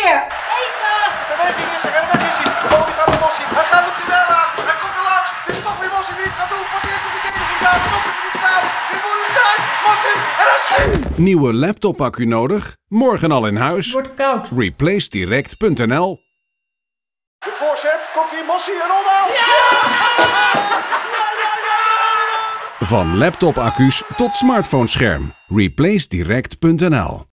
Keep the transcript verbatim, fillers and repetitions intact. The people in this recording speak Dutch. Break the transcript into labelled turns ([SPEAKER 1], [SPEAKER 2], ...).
[SPEAKER 1] Meneer, eten!
[SPEAKER 2] Beweging is er en weg is hij. De bal die gaat naar Mossi. Hij gaat het duel aan. Hij komt er langs. Het is toch weer Mossi die het gaat doen. Passeert de verdediging daar. Alsof hij er niet staat. Dit moet hem zijn. Mossi. En hij schiet.
[SPEAKER 3] Nieuwe laptopaccu nodig? Morgen al in huis?
[SPEAKER 1] Wordt koud.
[SPEAKER 3] replace direct punt n l.
[SPEAKER 2] De voorzet. Komt hier Mossi en omhaal.
[SPEAKER 3] Van laptopaccu's tot smartphonescherm. replace direct punt n l.